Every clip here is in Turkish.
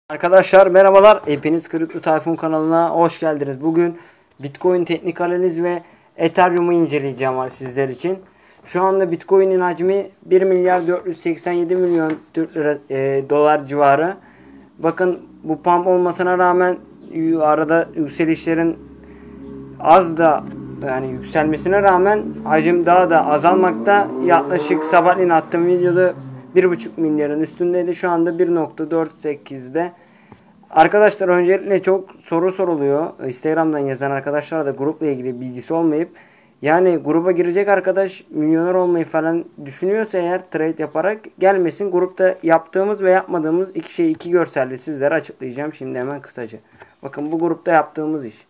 Arkadaşlar merhabalar. Hepiniz Kripto Tayfun kanalına hoş geldiniz. Bugün Bitcoin teknik analiz ve Ethereum'u inceleyeceğim sizler için. Şu anda Bitcoin'in hacmi 1 milyar 487 milyon Türk lira, dolar civarı. Bakın bu pump olmasına rağmen arada yükselişlerin az da yani yükselmesine rağmen hacim daha da azalmakta. Yaklaşık sabahleyin attığım videoda 1,5 milyarın üstündeydi. Şu anda 1,48'de. Arkadaşlar öncelikle çok soru soruluyor. Instagram'dan yazan arkadaşlar da grupla ilgili bilgisi olmayıp yani gruba girecek arkadaş milyoner olmayı falan düşünüyorsa eğer trade yaparak gelmesin. Grupta yaptığımız ve yapmadığımız iki görselli sizlere açıklayacağım şimdi hemen kısaca. Bakın bu grupta yaptığımız iş.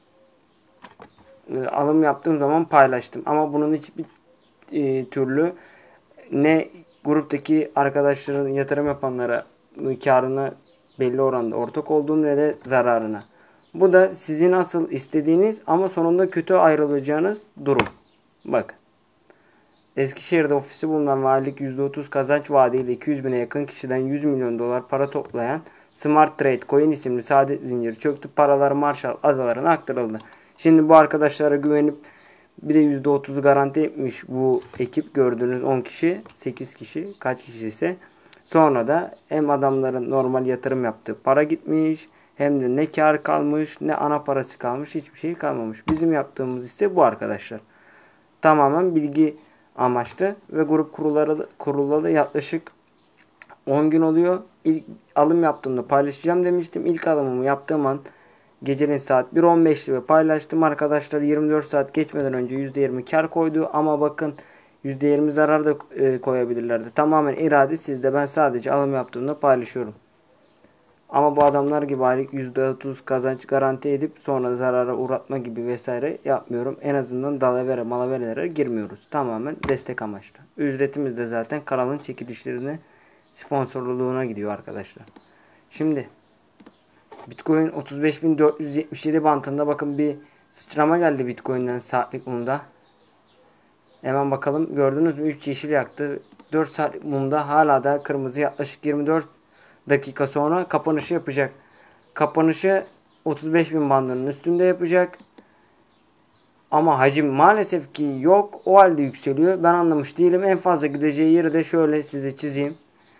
Alım yaptığım zaman paylaştım. Ama bunun hiçbir türlü ne gruptaki arkadaşların yatırım yapanlara karına belli oranda ortak olduğum ne de zararına. Bu da sizin asıl istediğiniz ama sonunda kötü ayrılacağınız durum. Bakın. Eskişehir'de ofisi bulunan ve aylık %30 kazanç vaadiyle 200 bine yakın kişiden 100 milyon dolar para toplayan Smart Trade Coin isimli saadet zinciri çöktü. Paralar Marshall adalarına aktarıldı. Şimdi bu arkadaşlara güvenip bir de %30'u garanti etmiş bu ekip, gördüğünüz 10 kişi, 8 kişi, kaç kişi ise. Sonra da hem adamların normal yatırım yaptığı para gitmiş, hem de ne kar kalmış, ne ana parası kalmış, hiçbir şey kalmamış. Bizim yaptığımız ise bu arkadaşlar. Tamamen bilgi amaçlı ve grup kurulalı yaklaşık 10 gün oluyor. İlk alım yaptığımda paylaşacağım demiştim. İlk alımımı yaptığım an gecenin saat 1.15'ti ve paylaştım. Arkadaşlar 24 saat geçmeden önce %20 kar koydu. Ama bakın %20 zarar da koyabilirlerdi. Tamamen irade sizde. Ben sadece alım yaptığımda paylaşıyorum. Ama bu adamlar gibi aylık %30 kazanç garanti edip sonra zarara uğratma gibi vesaire yapmıyorum. En azından dalavere malaverelere girmiyoruz. Tamamen destek amaçlı. Ücretimiz de zaten kanalın çekilişlerine sponsorluğuna gidiyor arkadaşlar. Şimdi Bitcoin 35.477 bantında bakın bir sıçrama geldi Bitcoin'den saatlik mumda. Hemen bakalım, gördünüz mü 3 yeşil yaktı. 4 saatlik mumda hala da kırmızı, yaklaşık 24 dakika sonra kapanışı yapacak. Kapanışı 35.000 bandının üstünde yapacak. Ama hacim maalesef ki yok. O halde yükseliyor. Ben anlamış değilim. En fazla gideceği yeri de şöyle size çizeyim.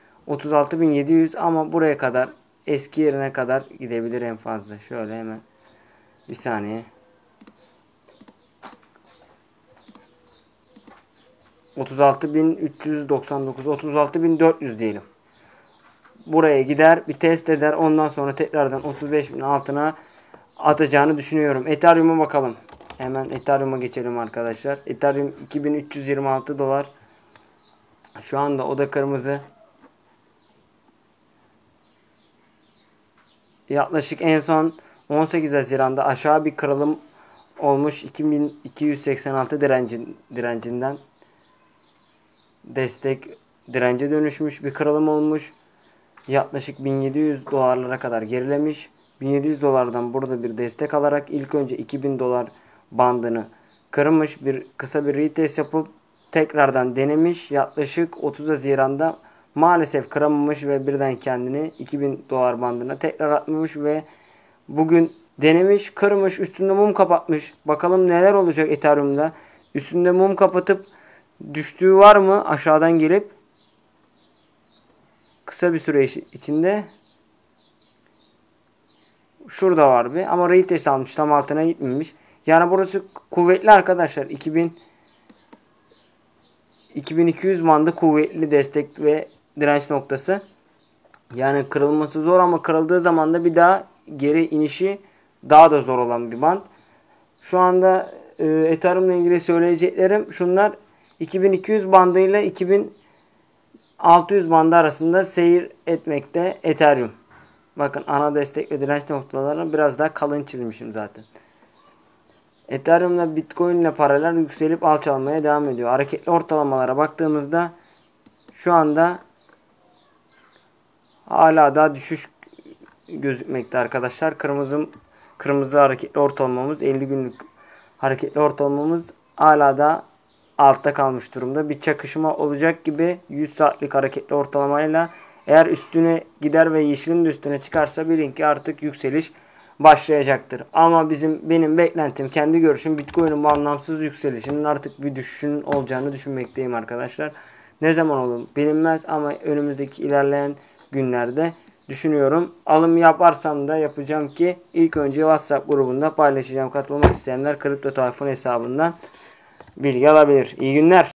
36.700 ama buraya kadar, eski yerine kadar gidebilir en fazla. Şöyle hemen bir saniye. 36.399, 36.400 diyelim. Buraya gider, bir test eder. Ondan sonra tekrardan 35.000 altına atacağını düşünüyorum. Ethereum'a bakalım. Hemen Ethereum'a geçelim arkadaşlar. Ethereum 2326 dolar. Şu anda o da kırmızı. Yaklaşık en son 18 Haziran'da aşağı bir kırılım olmuş. 2286 direncinden destek dirence dönüşmüş bir kırılım olmuş. Yaklaşık 1700 dolarlara kadar gerilemiş. 1700 dolardan burada bir destek alarak ilk önce 2000 dolar bandını kırmış. Kısa bir retest yapıp tekrardan denemiş. Yaklaşık 30 Haziran'da maalesef kıramamış ve birden kendini 2000 dolar bandına tekrar atmış ve bugün denemiş, kırmış, üstünde mum kapatmış. Bakalım neler olacak Ethereum'da. Üstünde mum kapatıp düştüğü var mı aşağıdan gelip? Kısa bir süre içinde şurada var bir ama retest almış, tam altına gitmemiş. Yani burası kuvvetli arkadaşlar. 2200 bandı kuvvetli destek ve direnç noktası. Yani kırılması zor ama kırıldığı zaman da bir daha geri inişi daha da zor olan bir band. Şu anda Ethereum ile ilgili söyleyeceklerim şunlar. 2200 bandıyla 2600 bandı arasında seyir etmekte Ethereum. Bakın ana destek ve direnç noktalarını biraz daha kalın çizmişim zaten. Ethereum'la Bitcoin ile paralel yükselip alçalmaya devam ediyor. Hareketli ortalamalara baktığımızda şu anda hala daha düşüş gözükmekte arkadaşlar. Kırmızı hareketli ortalamamız, 50 günlük hareketli ortalamamız hala da altta kalmış durumda. Bir çakışma olacak gibi 100 saatlik hareketli ortalamayla Eğer üstüne gider ve yeşilin de üstüne çıkarsa bilin ki artık yükseliş başlayacaktır. Ama benim beklentim, kendi görüşüm, Bitcoin'in bu anlamsız yükselişinin artık bir düşüşün olacağını düşünmekteyim arkadaşlar. Ne zaman olur bilinmez ama önümüzdeki ilerleyen günlerde düşünüyorum. Alım yaparsam da yapacağım ki ilk önce WhatsApp grubunda paylaşacağım. Katılmak isteyenler Kripto Tayfun hesabından bilgi alabilir. İyi günler.